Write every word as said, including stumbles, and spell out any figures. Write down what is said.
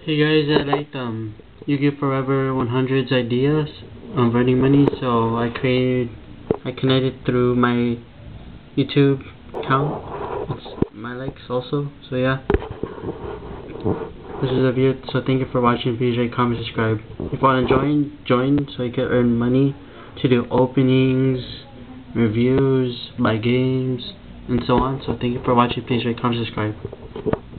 Hey guys, I liked um Yu-Gi-Oh! Forever one hundred's ideas of earning money, so I created, I connected through my YouTube account. It's my likes also, so yeah. This is a video, so thank you for watching. Please rate, comment, subscribe. If you want to join, join so you can earn money to do openings, reviews, buy games, and so on. So thank you for watching. Please rate, comment, subscribe.